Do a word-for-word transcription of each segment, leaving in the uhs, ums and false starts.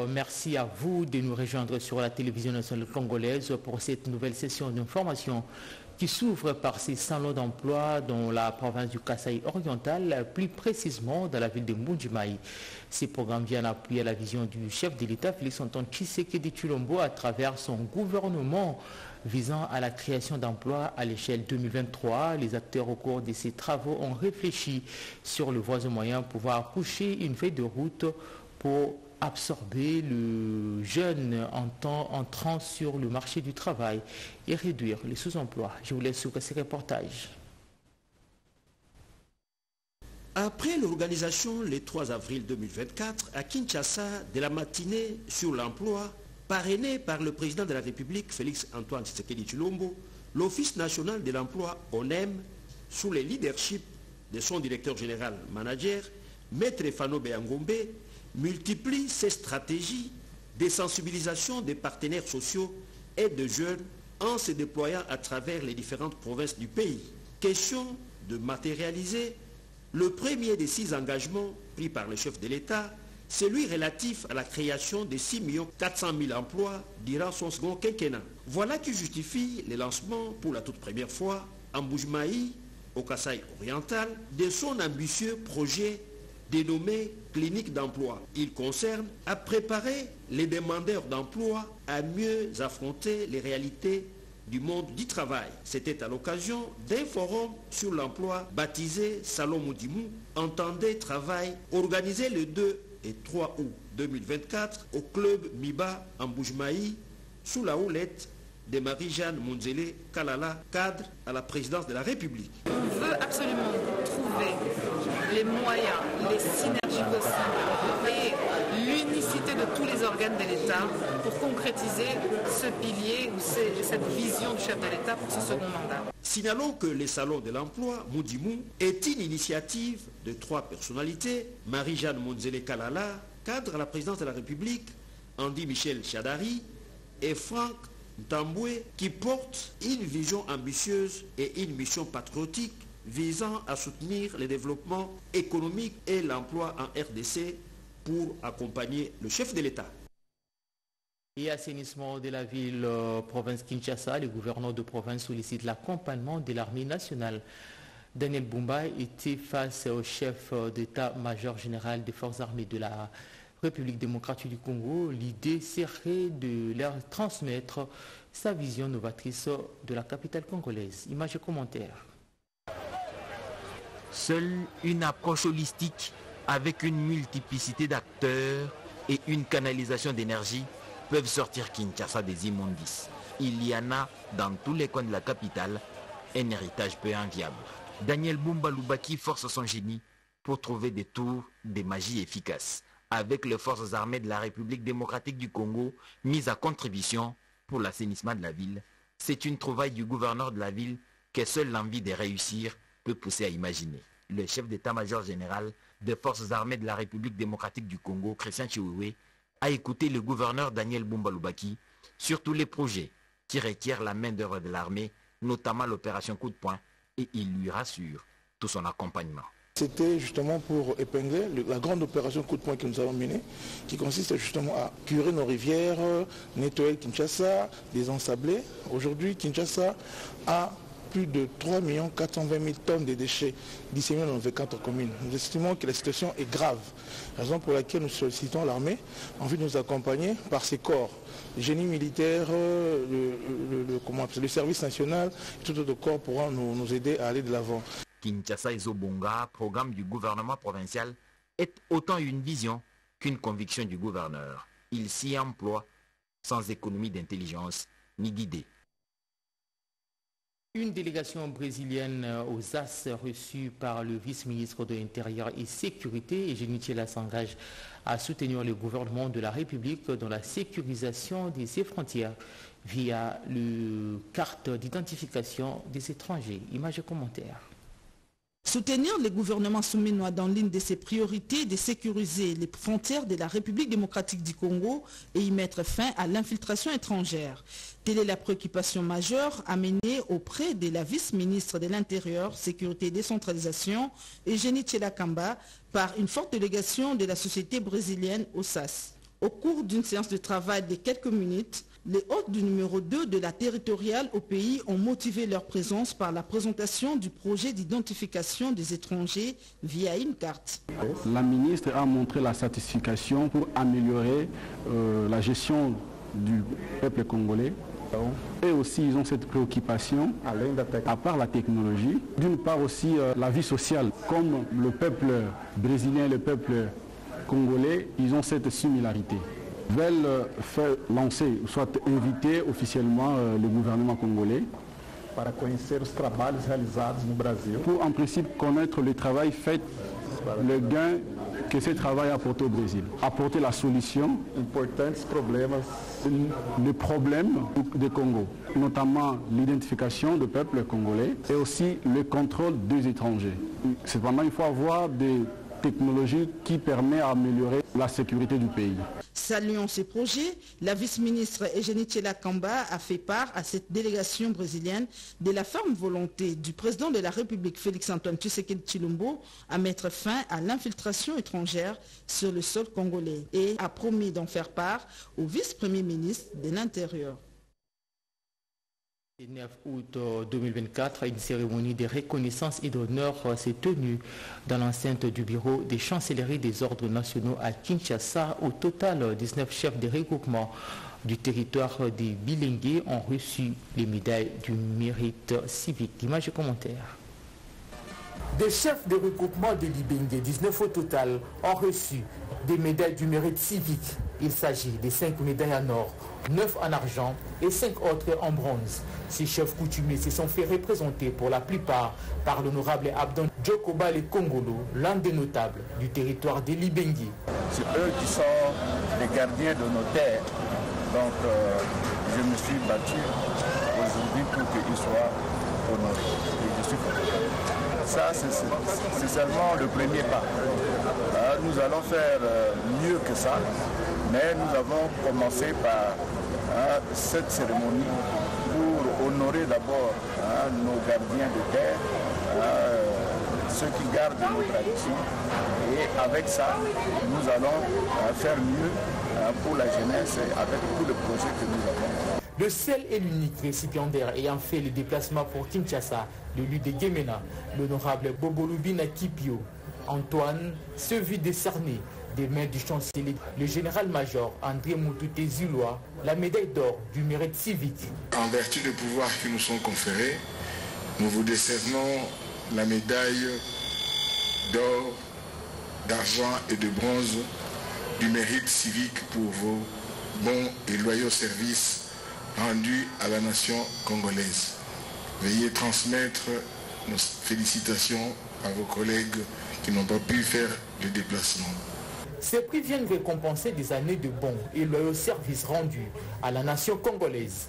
Merci à vous de nous rejoindre sur la télévision nationale congolaise pour cette nouvelle session d'information qui s'ouvre par ces salons d'emploi dans la province du Kasaï oriental, plus précisément dans la ville de Mbujimai. Ces programmes viennent appuyer la vision du chef de l'État, Félix-Antoine Tshisekedi Tshilombo, à travers son gouvernement visant à la création d'emplois à l'échelle deux mille vingt-trois. Les acteurs au cours de ces travaux ont réfléchi sur le voies et moyens pour pouvoir coucher une feuille de route pour absorber le jeune en temps entrant sur le marché du travail et réduire les sous-emplois. Je vous laisse sur ces reportages. Après l'organisation le trois avril deux mille vingt-quatre à Kinshasa de la matinée sur l'emploi, parrainé par le président de la République Félix-Antoine Tshisekedi Tshilombo, l'Office national de l'emploi O N E M, sous le leadership de son directeur général manager, Maître Fano Béangombe, multiplie ses stratégies de sensibilisation des partenaires sociaux et de jeunes en se déployant à travers les différentes provinces du pays. Question de matérialiser le premier des six engagements pris par le chef de l'État, celui relatif à la création de six millions quatre cent mille emplois durant son second quinquennat. Voilà qui justifie le lancement pour la toute première fois en Mbujimai, au Kasaï oriental, de son ambitieux projet dénommé clinique d'emploi. Il concerne à préparer les demandeurs d'emploi à mieux affronter les réalités du monde du travail. C'était à l'occasion d'un forum sur l'emploi baptisé Salon Moudimou, Entendez Travail, organisé le deux et trois août deux mille vingt-quatre au club Miba en Mbujimai, sous la houlette de Marie-Jeanne Monzele Kalala, cadre à la présidence de la République. On veut absolument trouver les moyens, les synergies possibles et l'unicité de tous les organes de l'État pour concrétiser ce pilier ou cette vision du chef de l'État pour ce second mandat. Signalons que le Salon de l'emploi Moudimou est une initiative de trois personnalités, Marie-Jeanne Monzele Kalala, cadre à la présidence de la République, Andy Michel Chadari et Franck Ntamboué, qui portent une vision ambitieuse et une mission patriotique visant à soutenir le développement économique et l'emploi en R D C pour accompagner le chef de l'État. Et assainissement de la ville euh, province Kinshasa, le gouverneur de province sollicite l'accompagnement de l'armée nationale. Daniel Bumba était face au chef d'état-major général des forces armées de la République démocratique du Congo. L'idée serait de leur transmettre sa vision novatrice de la capitale congolaise. Images et commentaires. Seule une approche holistique avec une multiplicité d'acteurs et une canalisation d'énergie peuvent sortir Kinshasa des immondices. Il y en a dans tous les coins de la capitale, un héritage peu enviable. Daniel Bumba Lubaki force son génie pour trouver des tours de magie efficaces avec les forces armées de la République démocratique du Congo mises à contribution pour l'assainissement de la ville. C'est une trouvaille du gouverneur de la ville que seule l'envie de réussir peut pousser à imaginer. Le chef d'état-major général des forces armées de la République démocratique du Congo, Christian Chiwewe, a écouté le gouverneur Daniel Bumba Lubaki sur tous les projets qui requièrent la main-d'œuvre de l'armée, notamment l'opération Coup de poing, et il lui rassure tout son accompagnement. C'était justement pour épingler la grande opération Coup de poing que nous avons menée, qui consiste justement à curer nos rivières, nettoyer Kinshasa, désensabler. Aujourd'hui, Kinshasa a plus de trois millions quatre cent vingt mille tonnes de déchets disséminés dans nos quatre communes. Nous estimons que la situation est grave, raison pour laquelle nous sollicitons l'armée en vue de nous accompagner par ses corps, le génie militaire, le, le, le, comment, le service national, et tout autre corps pourra nous, nous aider à aller de l'avant. Kinshasa et Zobonga, programme du gouvernement provincial, est autant une vision qu'une conviction du gouverneur. Il s'y emploie sans économie d'intelligence ni d'idées. Une délégation brésilienne aux A S reçue par le vice-ministre de l'Intérieur et Sécurité, Eugénie Tchela, s'engage à soutenir le gouvernement de la République dans la sécurisation de ses frontières via le carte d'identification des étrangers. Images et commentaires. Soutenir le gouvernement souminois dans l'une de ses priorités de sécuriser les frontières de la République démocratique du Congo et y mettre fin à l'infiltration étrangère. Telle est la préoccupation majeure amenée auprès de la vice-ministre de l'Intérieur, Sécurité et Décentralisation, Eugénie Tchela Kamba, par une forte délégation de la société brésilienne au S A S. Au cours d'une séance de travail de quelques minutes, les hôtes du numéro deux de la territoriale au pays ont motivé leur présence par la présentation du projet d'identification des étrangers via une carte. La ministre a montré la satisfaction pour améliorer euh, la gestion du peuple congolais. Et aussi, ils ont cette préoccupation, à part la technologie, d'une part aussi euh, la vie sociale. Comme le peuple brésilien et le peuple congolais, ils ont cette similarité. Ils veulent euh, faire lancer, soit inviter officiellement euh, le gouvernement congolais para conhecer os trabalhos realizados no Brasil. Pour en principe connaître le travail fait, le gain que ce travail a apporté au Brésil. Apporter la solution, importantes problemas, les problèmes du Congo, notamment l'identification du peuple congolais et aussi le contrôle des étrangers. Cependant, il faut avoir des technologies qui permettent d'améliorer la sécurité du pays. Saluant ces projets, la vice-ministre Eugénie Tchela Kamba a fait part à cette délégation brésilienne de la ferme volonté du président de la République Félix-Antoine Tshisekedi Tshilombo à mettre fin à l'infiltration étrangère sur le sol congolais et a promis d'en faire part au vice-premier ministre de l'Intérieur. Le neuf août deux mille vingt-quatre, une cérémonie de reconnaissance et d'honneur s'est tenue dans l'enceinte du bureau des chancelleries des ordres nationaux à Kinshasa. Au total, dix-neuf chefs de regroupement du territoire des Bilingués ont reçu les médailles du mérite civique. Images et commentaires. Des chefs de regroupement de Libengé, dix-neuf au total, ont reçu des médailles du mérite civique. Il s'agit de cinq médailles en or, neuf en argent et cinq autres en bronze. Ces chefs coutumiers se sont fait représenter pour la plupart par l'honorable Abdon Djokoba Le Kongolo, l'un des notables du territoire de Libengé. C'est eux qui sont les gardiens de nos terres. Donc euh, je me suis battu aujourd'hui pour qu'ils soient honorés. Et je suis content. Ça, c'est seulement le premier pas. Euh, nous allons faire euh, mieux que ça, mais nous avons commencé par euh, cette cérémonie pour honorer d'abord euh, nos gardiens de terre, euh, ceux qui gardent nos traditions. Et avec ça, nous allons euh, faire mieux euh, pour la jeunesse avec tous les projets que nous avons. Le seul et l'unique récipiendaire ayant fait le déplacement pour Kinshasa, le lieu de Gemena, l'honorable Bobolubina Kipio, Antoine, se vit décerner des mains du chancelier, le général-major André Moutouté Ziloa, la médaille d'or du mérite civique. En vertu des pouvoirs qui nous sont conférés, nous vous décernons la médaille d'or, d'argent et de bronze du mérite civique pour vos bons et loyaux services rendus à la nation congolaise. Veuillez transmettre nos félicitations à vos collègues qui n'ont pas pu faire le déplacement. Ces prix viennent récompenser des années de bons et loyaux services rendus à la nation congolaise.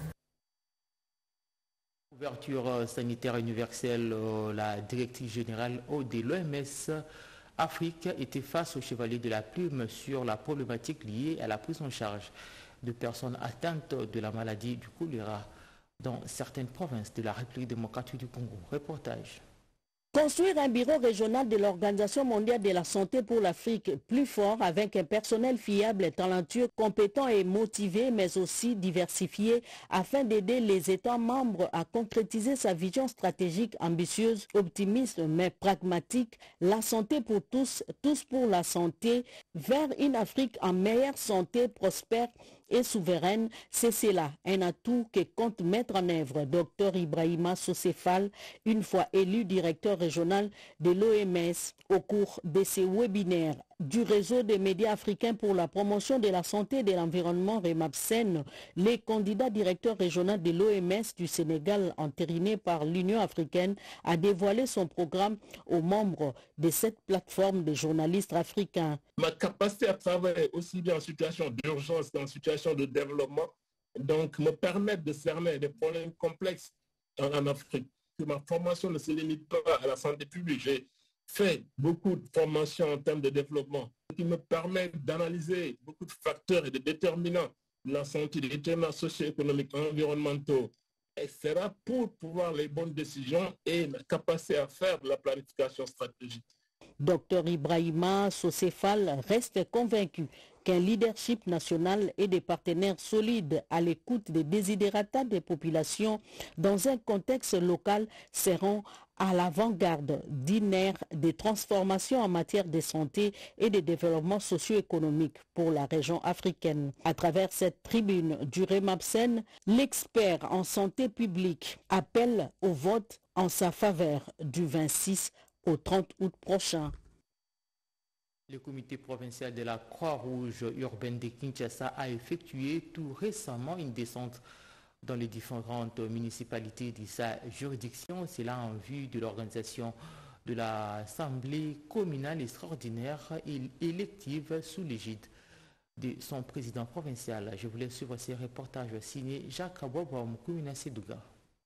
Ouverture sanitaire universelle, la directrice générale de l'O M S Afrique était face au chevalier de la plume sur la problématique liée à la prise en charge de personnes atteintes de la maladie du choléra dans certaines provinces de la République démocratique du Congo. Reportage. Construire un bureau régional de l'Organisation mondiale de la santé pour l'Afrique plus fort avec un personnel fiable, talentueux, compétent et motivé, mais aussi diversifié, afin d'aider les États membres à concrétiser sa vision stratégique ambitieuse, optimiste mais pragmatique, la santé pour tous, tous pour la santé, vers une Afrique en meilleure santé, prospère et souveraine, c'est cela, un atout que compte mettre en œuvre Dr Ibrahima Socéphale, une fois élu directeur régional de l'O M S, au cours de ces webinaires du réseau des médias africains pour la promotion de la santé et de l'environnement REMAPSEN. Les candidats directeurs régionaux de l'O M S du Sénégal, entériné par l'Union africaine, a dévoilé son programme aux membres de cette plateforme de journalistes africains. Ma capacité à travailler aussi bien en situation d'urgence qu'en situation de développement, donc me permettre de cerner des problèmes complexes en, en Afrique. Que ma formation ne se limite pas à la santé publique. J'ai fait beaucoup de formations en termes de développement qui me permettent d'analyser beaucoup de facteurs et de déterminants de la santé, des déterminants socio-économiques, environnementaux, et cetera pour pouvoir les bonnes décisions et la capacité à faire de la planification stratégique. Docteur Ibrahima Socéphal reste convaincu qu'un leadership national et des partenaires solides à l'écoute des desiderata des populations dans un contexte local seront à l'avant-garde d'une ère des transformations en matière de santé et de développement socio-économique pour la région africaine. À travers cette tribune du REMAPSEN, l'expert en santé publique appelle au vote en sa faveur du vingt-six au trente août prochain. Le comité provincial de la Croix-Rouge urbaine de Kinshasa a effectué tout récemment une descente dans les différentes municipalités de sa juridiction. C'est là en vue de l'organisation de l'Assemblée communale extraordinaire et élective sous l'égide de son président provincial. Je voulais suivre ces reportages signés Jacques Abouaba Moukoumina Sedouga.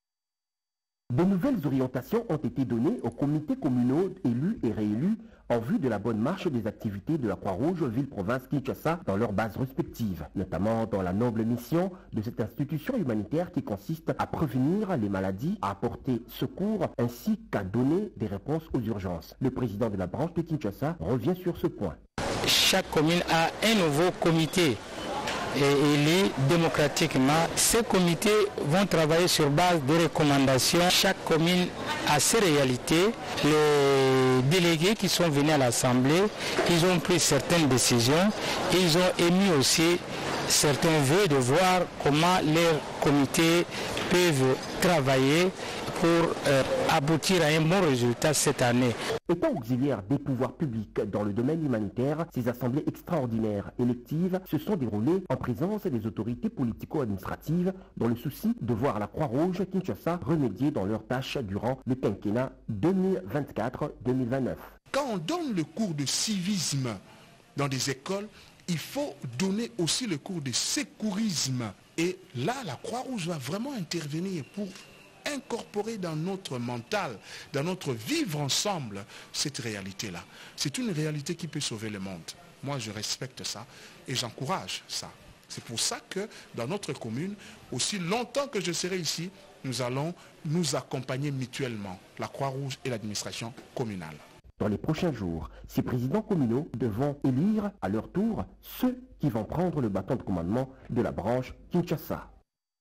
De nouvelles orientations ont été données aux comités communaux élus et réélus en vue de la bonne marche des activités de la Croix-Rouge ville-province Kinshasa dans leurs bases respectives, notamment dans la noble mission de cette institution humanitaire qui consiste à prévenir les maladies, à apporter secours ainsi qu'à donner des réponses aux urgences. Le président de la branche de Kinshasa revient sur ce point. Chaque commune a un nouveau comité et élu démocratiquement. Ces comités vont travailler sur base de recommandations. Chaque commune a ses réalités. Les délégués qui sont venus à l'Assemblée, ils ont pris certaines décisions. Ils ont émis aussi certains vœux de voir comment les comités peuvent travailler pour euh, aboutir à un bon résultat cette année. Étant auxiliaire des pouvoirs publics dans le domaine humanitaire, ces assemblées extraordinaires électives se sont déroulées en présence des autorités politico-administratives dans le souci de voir la Croix-Rouge Kinshasa remédier dans leurs tâches durant le quinquennat deux mille vingt-quatre deux mille vingt-neuf. Quand on donne le cours de civisme dans des écoles, il faut donner aussi le cours de sécurisme. Et là, la Croix-Rouge va vraiment intervenir pour incorporer dans notre mental, dans notre vivre ensemble, cette réalité-là. C'est une réalité qui peut sauver le monde. Moi, je respecte ça et j'encourage ça. C'est pour ça que dans notre commune, aussi longtemps que je serai ici, nous allons nous accompagner mutuellement, la Croix-Rouge et l'administration communale. Dans les prochains jours, ces présidents communaux devront élire à leur tour ceux qui vont prendre le bâton de commandement de la branche Kinshasa.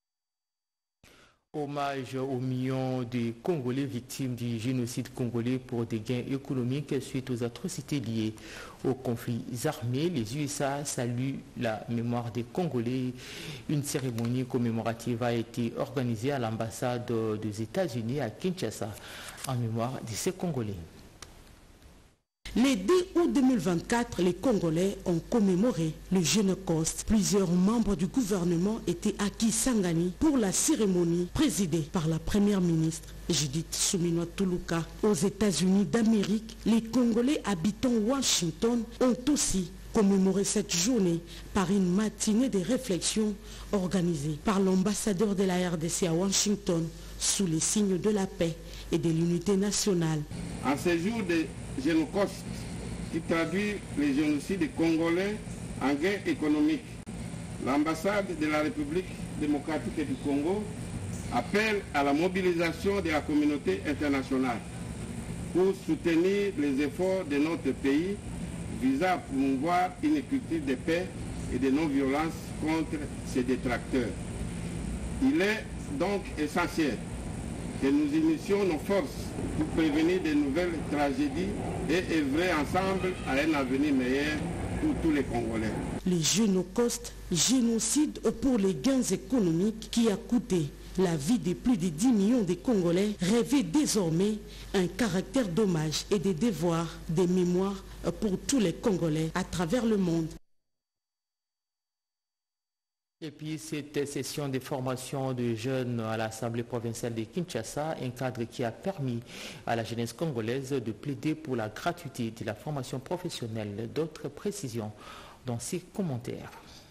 Hommage aux millions de Congolais victimes du génocide congolais pour des gains économiques suite aux atrocités liées aux conflits armés. Les U S A saluent la mémoire des Congolais. Une cérémonie commémorative a été organisée à l'ambassade des États-Unis à Kinshasa en mémoire de ces Congolais. Le deux août deux mille vingt-quatre, les Congolais ont commémoré le Génocoste. Plusieurs membres du gouvernement étaient à Kisangani pour la cérémonie présidée par la première ministre Judith Suminwa Tuluka. Aux États-Unis d'Amérique, les Congolais habitant Washington ont aussi commémoré cette journée par une matinée de réflexion organisée par l'ambassadeur de la R D C à Washington sous les signes de la paix et de l'unité nationale. En ce jour de Génocoste, qui traduit les génocides congolais en gain économique, l'ambassade de la République démocratique du Congo appelle à la mobilisation de la communauté internationale pour soutenir les efforts de notre pays visant à promouvoir une culture de paix et de non-violence contre ces détracteurs. Il est donc essentiel que nous initions nos forces pour prévenir de nouvelles tragédies et œuvrer ensemble à un avenir meilleur pour tous les Congolais. Le Génocoste, génocide pour les gains économiques qui a coûté la vie de plus de dix millions de Congolais, revêt désormais un caractère d'hommage et de devoir de mémoire pour tous les Congolais à travers le monde. Et puis cette session de formation de jeunes à l'Assemblée provinciale de Kinshasa, un cadre qui a permis à la jeunesse congolaise de plaider pour la gratuité de la formation professionnelle. D'autres précisions dans ces commentaires.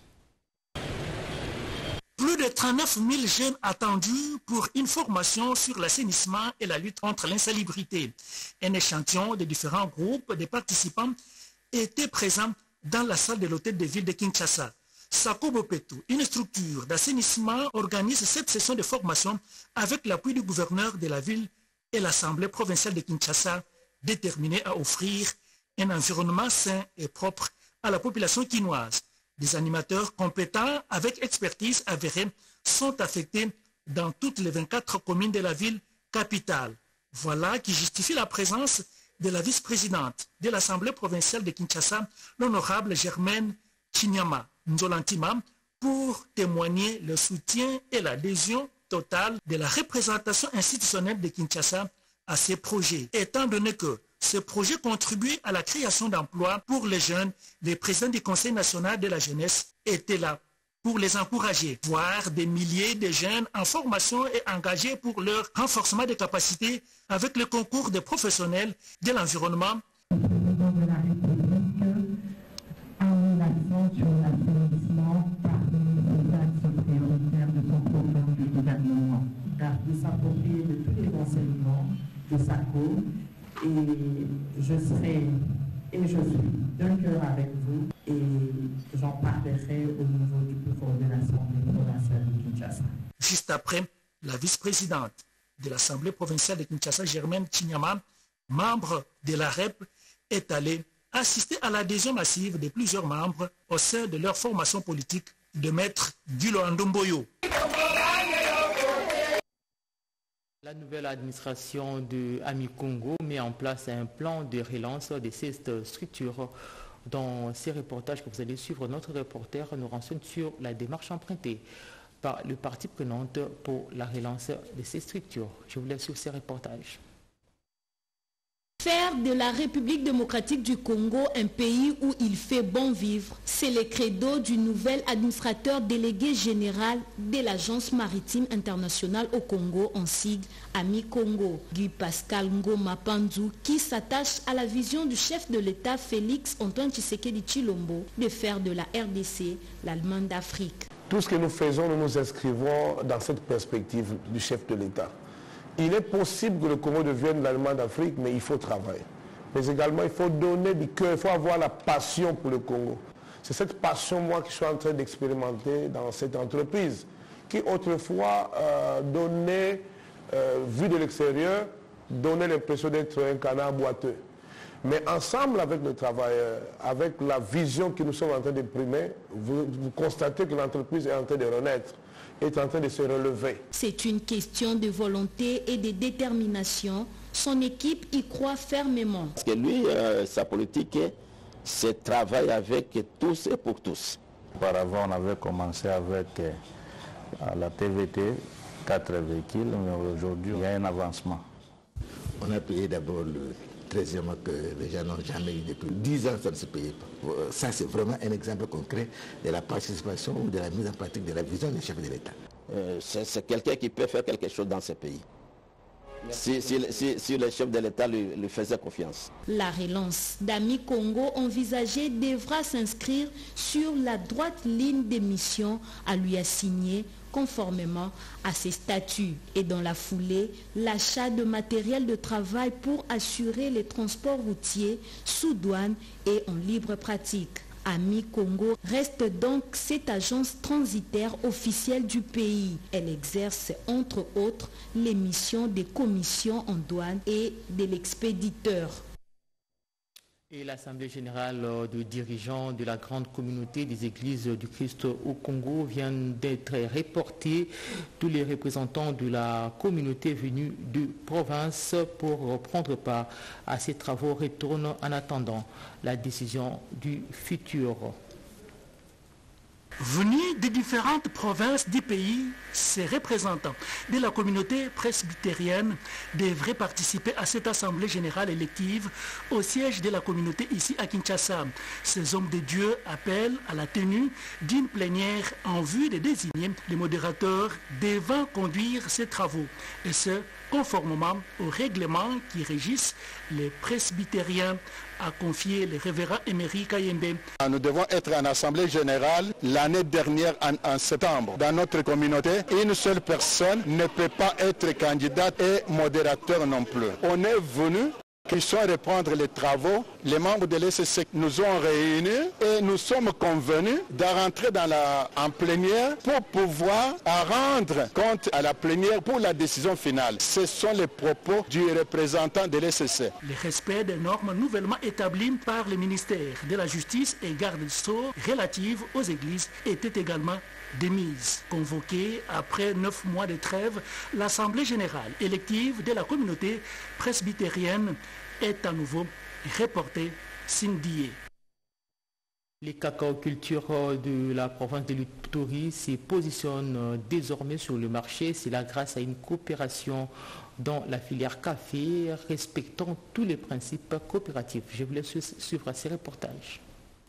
Plus de trente-neuf mille jeunes attendus pour une formation sur l'assainissement et la lutte contre l'insalubrité. Un échantillon de différents groupes de participants était présent dans la salle de l'hôtel de ville de Kinshasa. Sakobo Petou, une structure d'assainissement, organise cette session de formation avec l'appui du gouverneur de la ville et l'Assemblée provinciale de Kinshasa, déterminée à offrir un environnement sain et propre à la population quinoise. Des animateurs compétents avec expertise avérée sont affectés dans toutes les vingt-quatre communes de la ville capitale. Voilà qui justifie la présence de la vice-présidente de l'Assemblée provinciale de Kinshasa, l'honorable Germaine Chinyama Nzolantima, pour témoigner le soutien et l'adhésion totale de la représentation institutionnelle de Kinshasa à ces projets. Étant donné que ce projet contribue à la création d'emplois pour les jeunes, les présidents du Conseil national de la jeunesse étaient là pour les encourager, voir des milliers de jeunes en formation et engagés pour leur renforcement des capacités avec le concours des professionnels de l'environnement. Le président de la République a mis l'accent sur l'assainissement parmi les axes prioritaires de son programme de gouvernement, car il s'approprie de tous les enseignements de sa cour et je serai et je suis d'un cœur avec vous et j'en parlerai au niveau du bureau de l'Assemblée provinciale de Kinshasa. Juste après, la vice-présidente de l'Assemblée provinciale de Kinshasa, Germaine Chinyama, membre de la R E P, est allée assister à l'adhésion massive de plusieurs membres au sein de leur formation politique de maître Guilo Andomboyo. La nouvelle administration de Ami Congo met en place un plan de relance de cette structure. Dans ces reportages que vous allez suivre, notre reporter nous renseigne sur la démarche empruntée par le parti prenante pour la relance de ces structures. Je vous laisse sur ces reportages. Faire de la République démocratique du Congo un pays où il fait bon vivre, c'est le credo du nouvel administrateur délégué général de l'Agence maritime internationale au Congo, en sigle Ami Congo, Guy Pascal Ngoma Panzu, qui s'attache à la vision du chef de l'État Félix Antoine Tshisekedi Tshilombo de faire de la R D C l'Allemagne d'Afrique. Tout ce que nous faisons, nous nous inscrivons dans cette perspective du chef de l'État. Il est possible que le Congo devienne l'Allemagne d'Afrique, mais il faut travailler. Mais également, il faut donner du cœur, il faut avoir la passion pour le Congo. C'est cette passion, moi, que je suis en train d'expérimenter dans cette entreprise, qui autrefois euh, donnait, euh, vu de l'extérieur, donnait l'impression d'être un canard boiteux. Mais ensemble avec nos travailleurs, avec la vision que nous sommes en train d'imprimer, vous, vous constatez que l'entreprise est en train de renaître, est en train de se relever. C'est une question de volonté et de détermination. Son équipe y croit fermement. Parce que lui, euh, sa politique, c'est travailler avec tous et pour tous. Auparavant, on avait commencé avec euh, la T V T, quatre véhicules, mais aujourd'hui, il y a un avancement. On a payé d'abord le treizième mois que les gens n'ont jamais eu depuis dix ans, ça ne se payait pas. Ça, c'est vraiment un exemple concret de la participation ou de la mise en pratique de la vision du chef de l'État. Euh, c'est quelqu'un qui peut faire quelque chose dans ce pays. Si, si, si, si le chef de l'État lui, lui faisait confiance. La relance d'Ami Congo envisagée devra s'inscrire sur la droite ligne des missions à lui assigner conformément à ses statuts et dans la foulée, l'achat de matériel de travail pour assurer les transports routiers sous douane et en libre pratique. Ami Congo reste donc cette agence transitaire officielle du pays. Elle exerce entre autres les missions des commissions en douane et de l'expéditeur. Et l'Assemblée générale de dirigeants de la grande communauté des églises du Christ au Congo vient d'être reportée. Tous les représentants de la communauté venus de province pour prendre part à ces travaux retournent en attendant la décision du futur. Venus des différentes provinces du pays, ces représentants de la communauté presbytérienne devraient participer à cette assemblée générale élective au siège de la communauté ici à Kinshasa. Ces hommes de Dieu appellent à la tenue d'une plénière en vue de désigner les modérateurs devant conduire ces travaux, et ce, conformément aux règlements qui régissent les presbytériens, a confié le révérend Emery Kayembe. Nous devons être en assemblée générale l'année dernière en, en septembre. Dans notre communauté, une seule personne ne peut pas être candidate et modérateur non plus. On est venu Puissions reprendre les travaux, les membres de l'E C C nous ont réunis et nous sommes convenus de rentrer dans la, en plénière pour pouvoir rendre compte à la plénière pour la décision finale. Ce sont les propos du représentant de l'E C C. Le respect des normes nouvellement établies par le ministère de la Justice et garde des Sceaux relatives aux églises était également démise. Convoquée après neuf mois de trêve, l'Assemblée générale élective de la communauté presbytérienne est à nouveau reportée. Cindy. Les cacao-cultures de la province de l'Ituri se positionnent désormais sur le marché. C'est là grâce à une coopération dans la filière café respectant tous les principes coopératifs. Je vous laisse suivre ces reportages.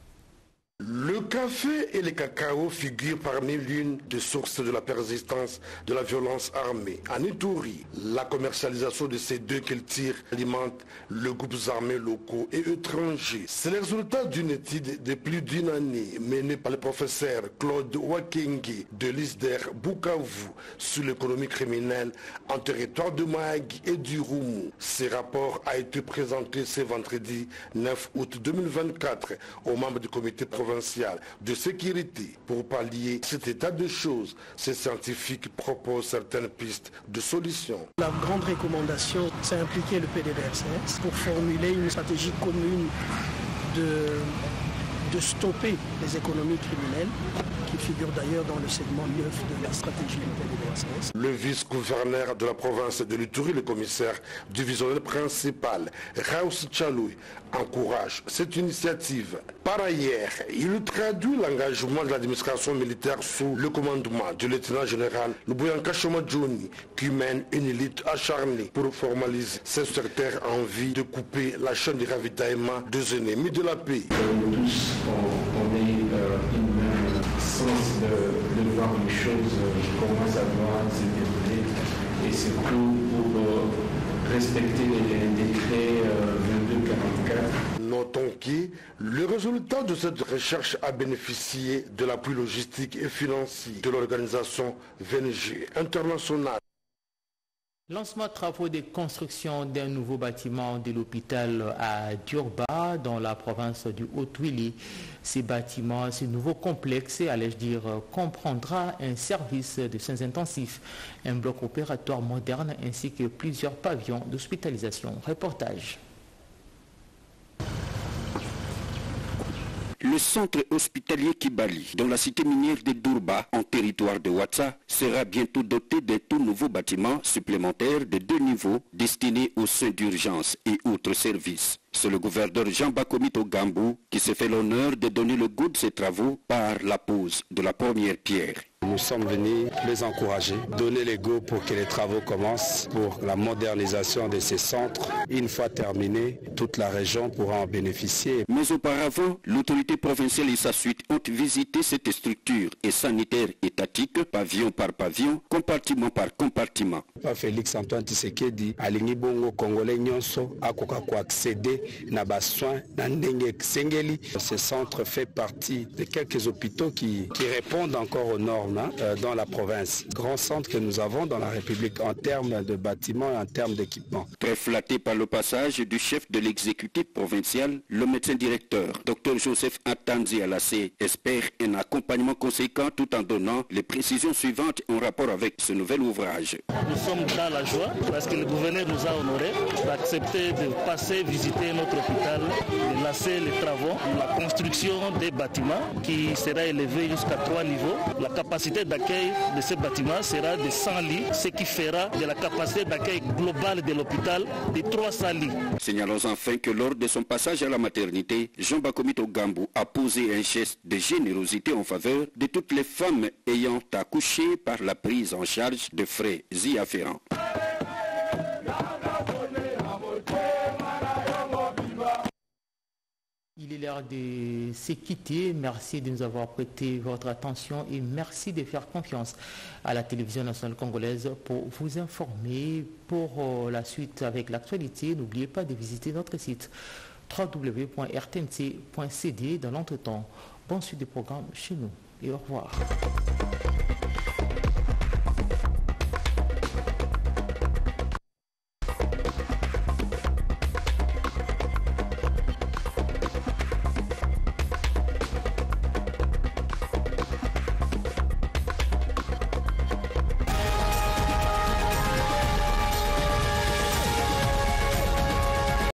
Le café et le cacao figurent parmi l'une des sources de la persistance de la violence armée. En Ituri, la commercialisation de ces deux cultures alimente les groupes armés locaux et étrangers. C'est le résultat d'une étude de plus d'une année menée par le professeur Claude Wakengi de l'I S D E R Bukavu sur l'économie criminelle en territoire de Mahagi et du Roumu. Ce rapport a été présenté ce vendredi neuf août deux mille vingt-quatre aux membres du comité provincial de sécurité. Pour pallier cet état de choses, ces scientifiques proposent certaines pistes de solutions. La grande recommandation, c'est impliquer le P D D R C S pour formuler une stratégie commune de, de stopper les économies criminelles qui figurent d'ailleurs dans le segment neuf de la stratégie du P D D R C S. Le vice-gouverneur de la province de l'Ituri, le commissaire divisionnel principal, Raus Chaloui, encourage cette initiative. Par ailleurs, il traduit l'engagement de l'administration militaire sous le commandement du lieutenant général Lubuyanka Shomadjoni, qui mène une lutte acharnée pour formaliser ce secteur en vue de couper la chaîne de ravitaillement des ennemis de la paix. Nous tous, on, on est euh, une même sens de, de voir les choses euh, comment ça doit se dérouler et surtout pour euh, respecter les décrets euh, vingt-deux quarante-quatre. Notons que le résultat de cette recherche a bénéficié de l'appui logistique et financier de l'organisation V N G internationale. Lancement de travaux de construction d'un nouveau bâtiment de l'hôpital à Durba, dans la province du Haut-Ouili. Ces bâtiments, ce nouveau complexe, allais-je dire, comprendra un service de soins intensifs, un bloc opératoire moderne ainsi que plusieurs pavillons d'hospitalisation. Reportage. Le centre hospitalier Kibali, dans la cité minière de Durba, en territoire de Ouatsa, sera bientôt doté d'un tout nouveau bâtiment supplémentaire de deux niveaux destinés aux soins d'urgence et autres services. C'est le gouverneur Jean Bakomito Gambou qui se fait l'honneur de donner le goût de ses travaux par la pose de la première pierre. Nous sommes venus les encourager, donner les go pour que les travaux commencent pour la modernisation de ces centres. Une fois terminés, toute la région pourra en bénéficier. Mais auparavant, l'autorité provinciale et sa suite ont visité cette structure et sanitaire étatique, pavillon par pavillon, compartiment par compartiment. Félix Antoine Tshisekedi, alingi bongo congolais nyonso akoka ko accéder na ba soins na ndenge sengeli. Ce centre fait partie de quelques hôpitaux qui, qui répondent encore aux normes dans la province. Grand centre que nous avons dans la République en termes de bâtiments et en termes d'équipement. Très flatté par le passage du chef de l'exécutif provincial, le médecin directeur, docteur Joseph Atanzi Alassé, espère un accompagnement conséquent tout en donnant les précisions suivantes en rapport avec ce nouvel ouvrage. Nous sommes dans la joie parce que le gouverneur nous a honorés d'accepter de passer visiter notre hôpital, de lancer les travaux, la construction des bâtiments qui sera élevée jusqu'à trois niveaux. La capacité d'accueil de ce bâtiment sera de cent lits, ce qui fera de la capacité d'accueil globale de l'hôpital de trois cents lits. Signalons enfin que lors de son passage à la maternité, Jean Bakomito Gambou a posé un geste de générosité en faveur de toutes les femmes ayant accouché par la prise en charge de frais y afférents. Il est l'heure de se quitter. Merci de nous avoir prêté votre attention et merci de faire confiance à la télévision nationale congolaise pour vous informer. Pour la suite avec l'actualité, n'oubliez pas de visiter notre site w w w point r t n c point c d. Dans l'entretemps, bonne suite des programmes chez nous et au revoir.